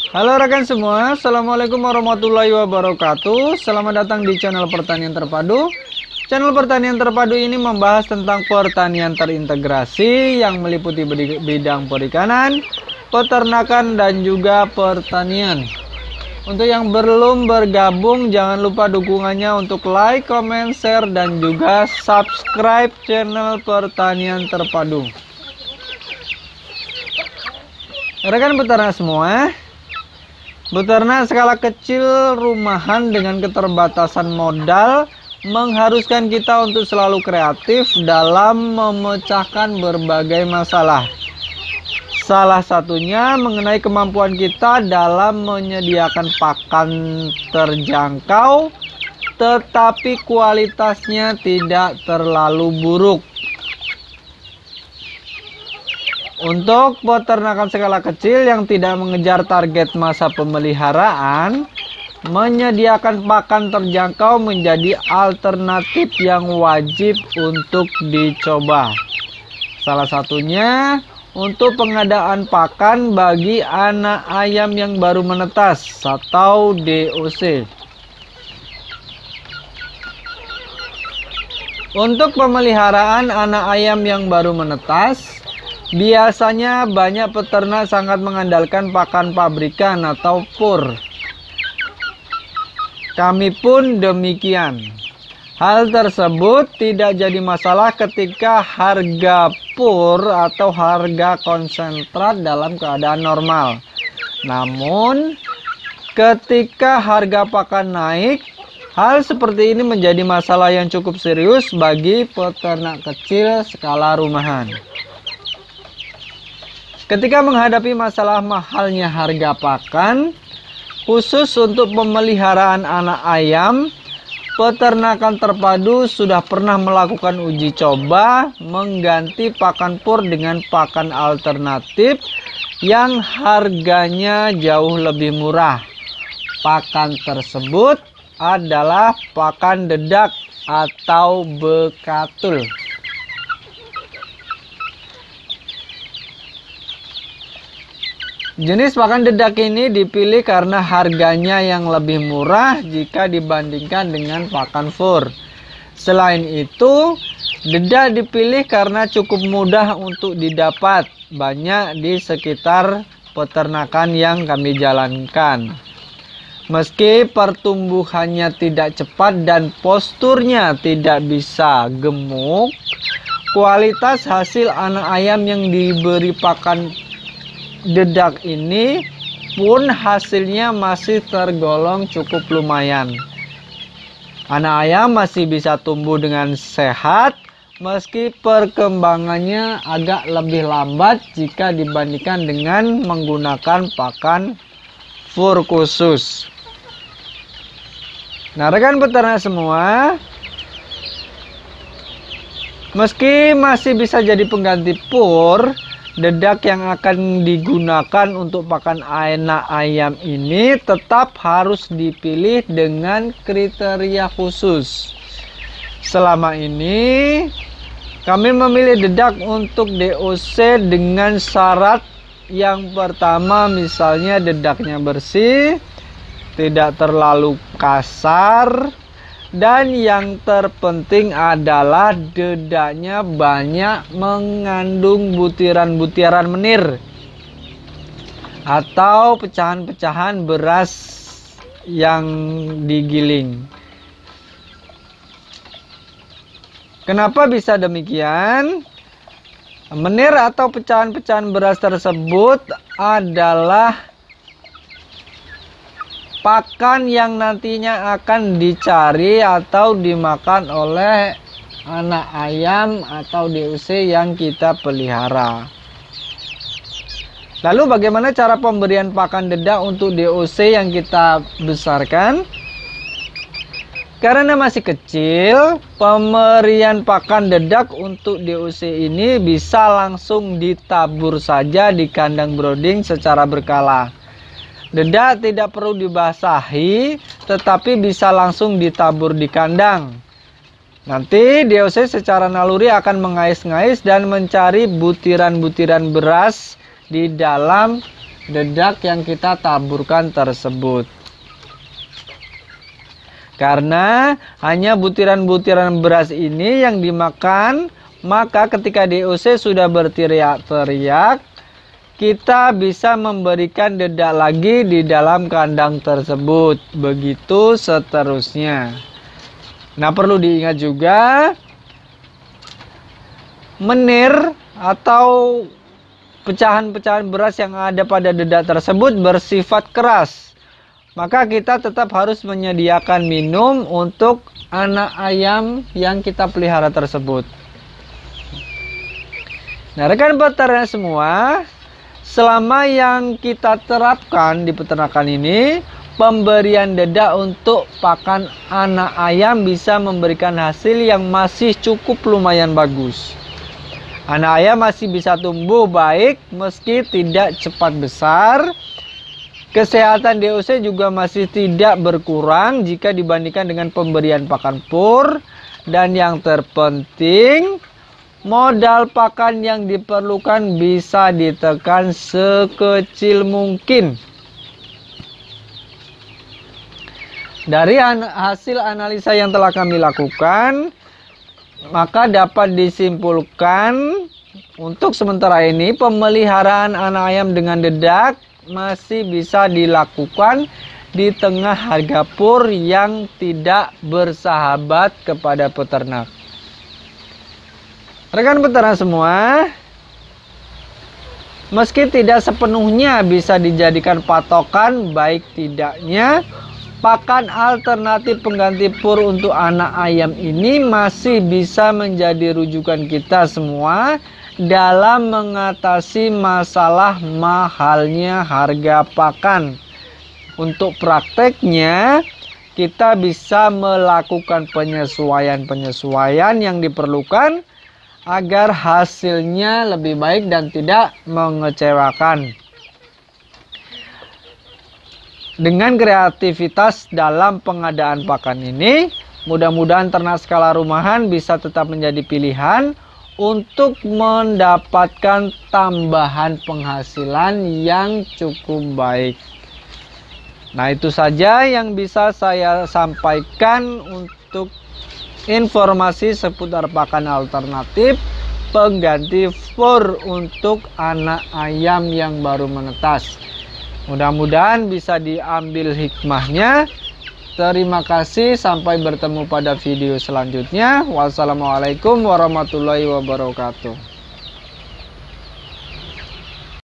Halo rekan semua, Assalamualaikum warahmatullahi wabarakatuh. Selamat datang di channel Pertanian Terpadu. Channel Pertanian Terpadu ini membahas tentang pertanian terintegrasi yang meliputi bidang perikanan, peternakan, dan juga pertanian. Untuk yang belum bergabung, jangan lupa dukungannya untuk like, comment, share, dan juga subscribe channel Pertanian Terpadu. Rekan peternak semua, beternak skala kecil rumahan dengan keterbatasan modal mengharuskan kita untuk selalu kreatif dalam memecahkan berbagai masalah. Salah satunya mengenai kemampuan kita dalam menyediakan pakan terjangkau tetapi kualitasnya tidak terlalu buruk. Untuk peternakan skala kecil yang tidak mengejar target masa pemeliharaan, menyediakan pakan terjangkau menjadi alternatif yang wajib untuk dicoba. Salah satunya untuk pengadaan pakan bagi anak ayam yang baru menetas atau DOC. Untuk pemeliharaan anak ayam yang baru menetas, biasanya banyak peternak sangat mengandalkan pakan pabrikan atau pur. Kami pun demikian. Hal tersebut tidak jadi masalah ketika harga pur atau harga konsentrat dalam keadaan normal. Namun, ketika harga pakan naik, hal seperti ini menjadi masalah yang cukup serius bagi peternak kecil skala rumahan. Ketika menghadapi masalah mahalnya harga pakan, khusus untuk pemeliharaan anak ayam, Peternakan Terpadu sudah pernah melakukan uji coba mengganti pakan pur dengan pakan alternatif yang harganya jauh lebih murah. Pakan tersebut adalah pakan dedak atau bekatul. Jenis pakan dedak ini dipilih karena harganya yang lebih murah jika dibandingkan dengan pakan fur. Selain itu, dedak dipilih karena cukup mudah untuk didapat, banyak di sekitar peternakan yang kami jalankan. Meski pertumbuhannya tidak cepat dan posturnya tidak bisa gemuk, kualitas hasil anak ayam yang diberi pakan dedak ini pun hasilnya masih tergolong cukup lumayan. Anak ayam masih bisa tumbuh dengan sehat meski perkembangannya agak lebih lambat jika dibandingkan dengan menggunakan pakan fur khusus. Nah, rekan peternak semua, meski masih bisa jadi pengganti pur, dedak yang akan digunakan untuk pakan anak ayam ini tetap harus dipilih dengan kriteria khusus. Selama ini kami memilih dedak untuk DOC dengan syarat yang pertama, misalnya dedaknya bersih, tidak terlalu kasar, dan yang terpenting adalah dedaknya banyak mengandung butiran-butiran menir atau pecahan-pecahan beras yang digiling. Kenapa bisa demikian? Menir atau pecahan-pecahan beras tersebut adalah pakan yang nantinya akan dicari atau dimakan oleh anak ayam atau DOC yang kita pelihara. Lalu bagaimana cara pemberian pakan dedak untuk DOC yang kita besarkan? Karena masih kecil, pemberian pakan dedak untuk DOC ini bisa langsung ditabur saja di kandang brooding secara berkala. Dedak tidak perlu dibasahi, tetapi bisa langsung ditabur di kandang. Nanti DOC secara naluri akan mengais-ngais dan mencari butiran-butiran beras di dalam dedak yang kita taburkan tersebut. Karena hanya butiran-butiran beras ini yang dimakan, maka ketika DOC sudah berteriak-teriak, kita bisa memberikan dedak lagi di dalam kandang tersebut. Begitu seterusnya. Nah, perlu diingat juga, menir atau pecahan-pecahan beras yang ada pada dedak tersebut bersifat keras. Maka kita tetap harus menyediakan minum untuk anak ayam yang kita pelihara tersebut. Nah, rekan peternak semua, selama yang kita terapkan di peternakan ini, pemberian dedak untuk pakan anak ayam bisa memberikan hasil yang masih cukup lumayan bagus. Anak ayam masih bisa tumbuh baik meski tidak cepat besar. Kesehatan DOC juga masih tidak berkurang jika dibandingkan dengan pemberian pakan pur. Dan yang terpenting, modal pakan yang diperlukan bisa ditekan sekecil mungkin. Dari hasil analisa yang telah kami lakukan, maka dapat disimpulkan untuk sementara ini pemeliharaan anak ayam dengan dedak masih bisa dilakukan di tengah harga pur yang tidak bersahabat kepada peternak. Rekan peternak semua, meski tidak sepenuhnya bisa dijadikan patokan baik tidaknya pakan alternatif pengganti pur untuk anak ayam ini masih bisa menjadi rujukan kita semua dalam mengatasi masalah mahalnya harga pakan. Untuk prakteknya, kita bisa melakukan penyesuaian-penyesuaian yang diperlukan agar hasilnya lebih baik dan tidak mengecewakan. Dengan kreativitas dalam pengadaan pakan ini, mudah-mudahan ternak skala rumahan bisa tetap menjadi pilihan untuk mendapatkan tambahan penghasilan yang cukup baik. Nah, itu saja yang bisa saya sampaikan untuk informasi seputar pakan alternatif pengganti fur untuk anak ayam yang baru menetas. Mudah-mudahan bisa diambil hikmahnya. Terima kasih, sampai bertemu pada video selanjutnya. Wassalamualaikum warahmatullahi wabarakatuh.